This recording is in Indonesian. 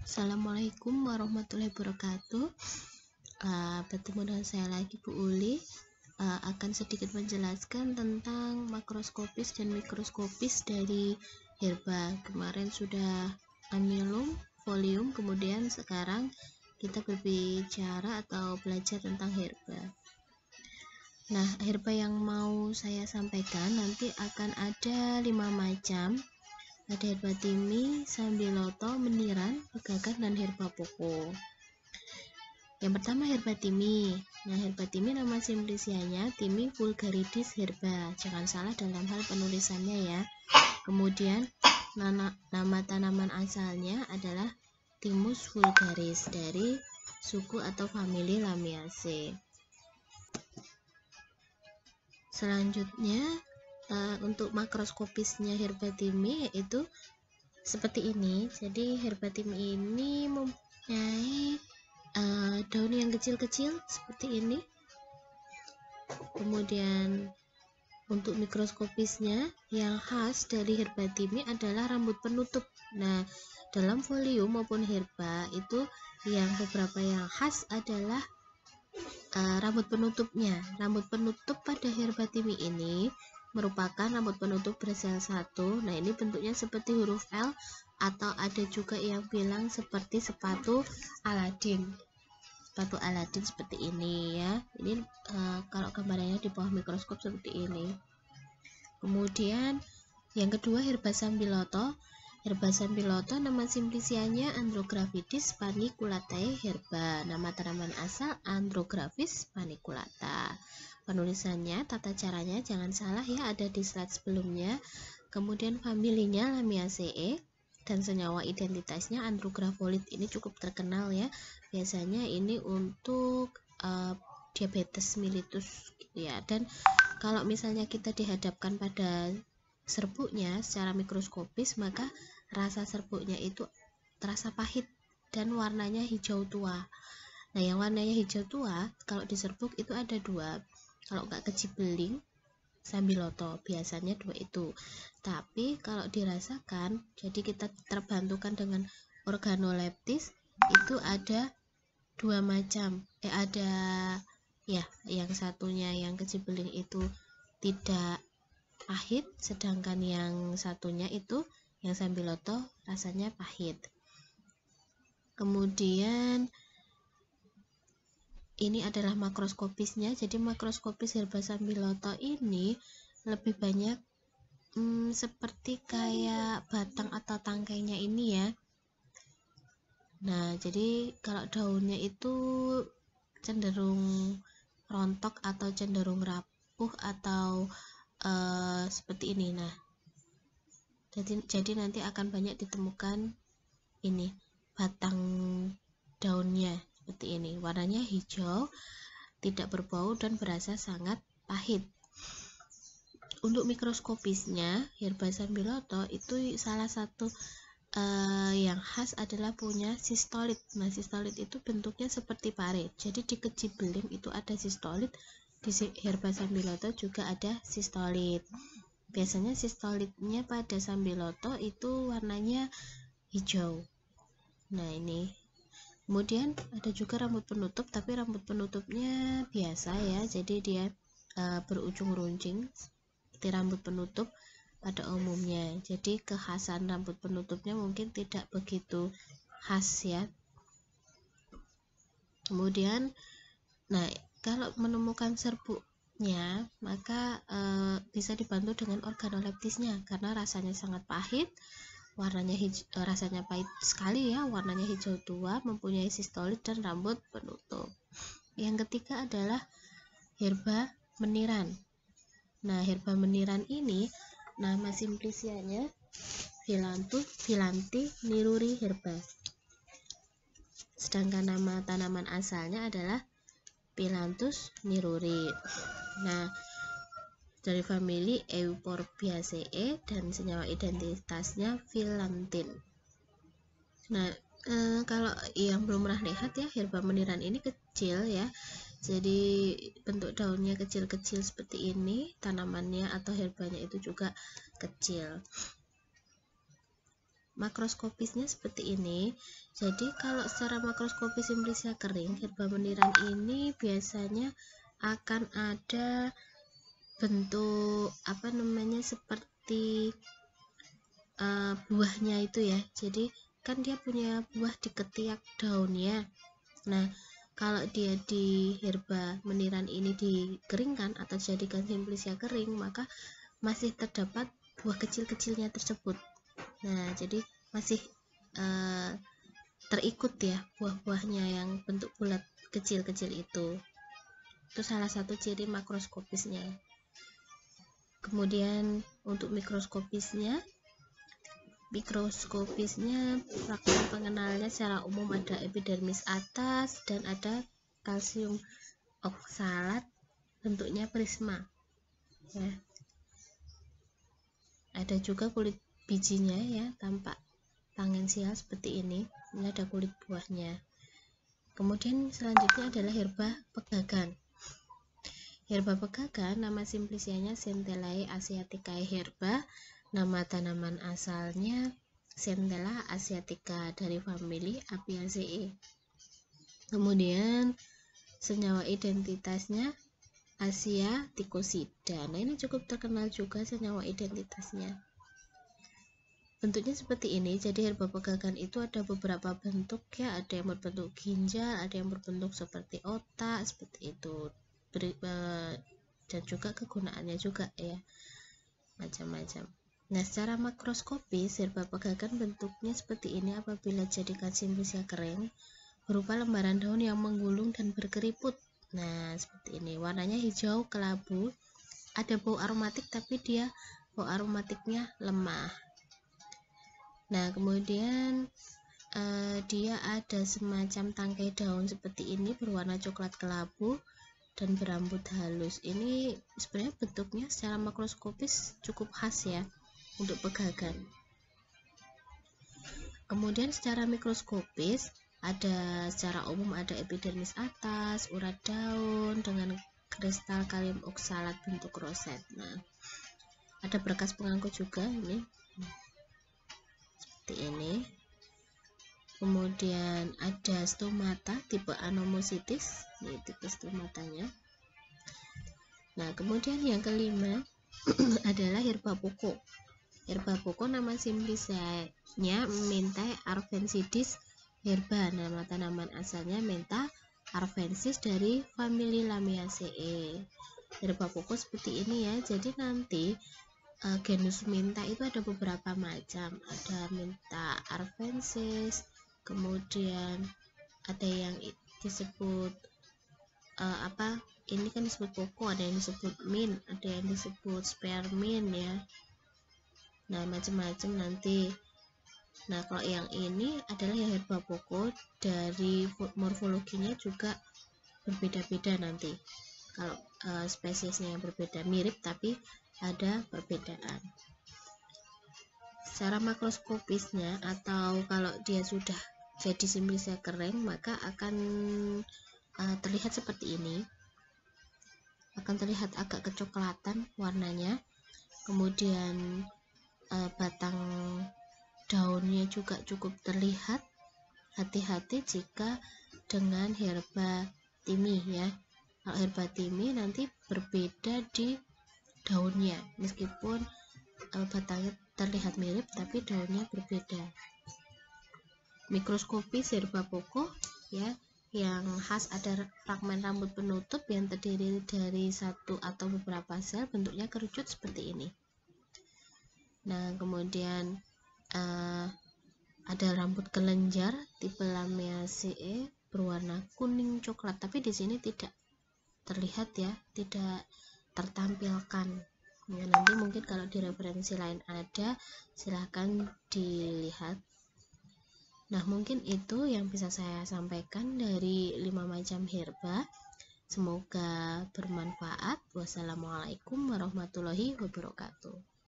Assalamualaikum warahmatullahi wabarakatuh. Bertemu dengan saya lagi, Bu Uli. Akan sedikit menjelaskan tentang makroskopis dan mikroskopis dari herba. Kemarin sudah amilum, folium, kemudian sekarang kita berbicara atau belajar tentang herba. Nah, herba yang mau saya sampaikan nanti akan ada 5 macam. Ada herba timi, sambiloto, meniran, pegagan, dan herba poko. Yang pertama herba timi. Nah, herba timi nama simplicianya Timi vulgaris herba. Jangan salah dalam hal penulisannya ya. Kemudian nama tanaman asalnya adalah Thymus vulgaris dari suku atau famili Lamiaceae. Selanjutnya untuk makroskopisnya herba timi yaitu seperti ini. Jadi herba timi ini mempunyai daun yang kecil-kecil seperti ini. Kemudian untuk mikroskopisnya yang khas dari herba timi adalah rambut penutup. Nah, dalam folium maupun herba itu yang beberapa yang khas adalah rambut penutupnya. Rambut penutup pada herba timi ini merupakan rambut penutup bersel satu. Nah, ini bentuknya seperti huruf L atau ada juga yang bilang seperti sepatu Aladin. Sepatu Aladin seperti ini ya. Ini kalau gambarannya di bawah mikroskop seperti ini. Kemudian yang kedua herba sambiloto. Herba sambiloto nama simplicianya Andrographis paniculatae herba. Nama tanaman asal Andrographis paniculata. Penulisannya, tata caranya jangan salah ya, ada di slide sebelumnya. Kemudian familinya Lamiaceae dan senyawa identitasnya andrografolit. Ini cukup terkenal ya. Biasanya ini untuk diabetes mellitus gitu ya. Dan kalau misalnya kita dihadapkan pada serbuknya secara mikroskopis, maka rasa serbuknya itu terasa pahit dan warnanya hijau tua. Nah, yang warnanya hijau tua kalau di serbuk itu ada dua. Kalau nggak kecibeling, sambiloto, biasanya dua itu. Tapi kalau dirasakan, jadi kita terbantukan dengan organoleptis, itu ada dua macam. Ada ya, yang satunya yang kecibeling itu tidak pahit, sedangkan yang satunya itu yang sambiloto rasanya pahit. Kemudian ini adalah makroskopisnya. Jadi makroskopis herba sambiloto ini lebih banyak seperti kayak batang atau tangkainya ini ya. Nah, jadi kalau daunnya itu cenderung rontok atau cenderung rapuh atau seperti ini. Nah, jadi nanti akan banyak ditemukan ini batang daunnya seperti ini, warnanya hijau, tidak berbau dan berasa sangat pahit. Untuk mikroskopisnya herba sambiloto itu salah satu yang khas adalah punya sistolit. Nah, sistolit itu bentuknya seperti pare, jadi di kecibeling itu ada sistolit, di herba sambiloto juga ada sistolit. Biasanya sistolitnya pada sambiloto itu warnanya hijau. Nah, ini kemudian ada juga rambut penutup, tapi rambut penutupnya biasa ya, jadi dia berujung runcing seperti rambut penutup pada umumnya. Jadi kekhasan rambut penutupnya mungkin tidak begitu khas ya. Kemudian, nah kalau menemukan serbuknya maka bisa dibantu dengan organoleptisnya karena rasanya sangat pahit. Warnanya rasanya pahit sekali ya, warnanya hijau tua, mempunyai sistolit dan rambut penutup. Yang ketiga adalah herba meniran. Nah, herba meniran ini nama simplicianya Phyllanthi niruri herba. Sedangkan nama tanaman asalnya adalah Phyllanthus niruri. Nah, dari famili Euphorbiaceae dan senyawa identitasnya phyllanthine. Nah, kalau yang belum pernah lihat ya, herba meniran ini kecil ya. Jadi bentuk daunnya kecil-kecil seperti ini, tanamannya atau herbanya itu juga kecil. makroskopisnya seperti ini. Jadi kalau secara makroskopis Simplicia kering, herba meniran ini biasanya akan ada bentuk seperti buahnya itu ya. Jadi kan dia punya buah di ketiak daunnya. Nah, kalau dia di herba meniran ini dikeringkan atau dijadikan Simplicia kering, maka masih terdapat buah kecil-kecilnya tersebut. Nah, jadi masih terikut ya buah-buahnya yang bentuk bulat kecil-kecil itu. Itu salah satu ciri makroskopisnya. Kemudian untuk mikroskopisnya fragmen pengenalnya secara umum ada epidermis atas dan ada kalsium oksalat, bentuknya prisma ya. Ada juga kulit bijinya ya, tampak tangensial seperti ini ada kulit buahnya. Kemudian selanjutnya adalah herba pegagan. Herba pegagan nama Simplicianya Centellae asiaticae herba. Nama tanaman asalnya Centella asiatica dari famili Apiaceae. Kemudian senyawa identitasnya Asiaticosida. Nah, ini cukup terkenal juga senyawa identitasnya. Bentuknya seperti ini. Jadi herba pegagan itu ada beberapa bentuk ya, ada yang berbentuk ginjal, ada yang berbentuk seperti otak, seperti itu. Dan juga kegunaannya juga ya, macam-macam. Nah, secara makroskopis herba pegagan bentuknya seperti ini apabila dijadikan Simplicia kering, berupa lembaran daun yang menggulung dan berkeriput. Nah, seperti ini. Warnanya hijau kelabu, ada bau aromatik tapi dia bau aromatiknya lemah. Nah, kemudian dia ada semacam tangkai daun seperti ini berwarna coklat kelabu dan berambut halus. Ini sebenarnya bentuknya secara makroskopis cukup khas ya untuk pegagan. Kemudian secara mikroskopis secara umum ada epidermis atas, urat daun dengan kristal kalium oksalat bentuk roset. Nah, ada berkas pengangkut juga ini. Seperti ini. Kemudian ada stomata tipe anomositis, ini tipe stomatanya. Nah, kemudian yang kelima adalah herba poko. Herba poko nama Simplicianya Mentha arvensidis herba. Nama tanaman asalnya Mentha arvensis dari famili Lamiaceae. Herba poko seperti ini ya. Jadi nanti genus Mentha itu ada beberapa macam, ada Mentha arvensis, kemudian ada yang disebut ini kan disebut poko, ada yang disebut mint, ada yang disebut spearmint ya. Nah, macam-macam nanti. Nah, kalau yang ini adalah yang herba poko, dari morfologinya juga berbeda-beda nanti. Kalau spesiesnya yang berbeda, mirip tapi ada perbedaan. Secara makroskopisnya atau kalau dia sudah jadi Simplicia kering, maka akan terlihat seperti ini. Akan terlihat agak kecoklatan warnanya. Kemudian batang daunnya juga cukup terlihat. Hati-hati jika dengan herba timi ya. Kalau herba timi nanti berbeda di daunnya, meskipun batangnya terlihat mirip tapi daunnya berbeda. Mikroskopis herba poko ya, yang khas ada fragmen rambut penutup yang terdiri dari satu atau beberapa sel, bentuknya kerucut seperti ini. Nah, kemudian ada rambut kelenjar tipe Lamiaceae berwarna kuning coklat, tapi di sini tidak terlihat ya, tidak tertampilkan ya. Nanti mungkin kalau di referensi lain ada, silahkan dilihat. Nah, mungkin itu yang bisa saya sampaikan dari 5 macam herba. Semoga bermanfaat. Wassalamualaikum warahmatullahi wabarakatuh.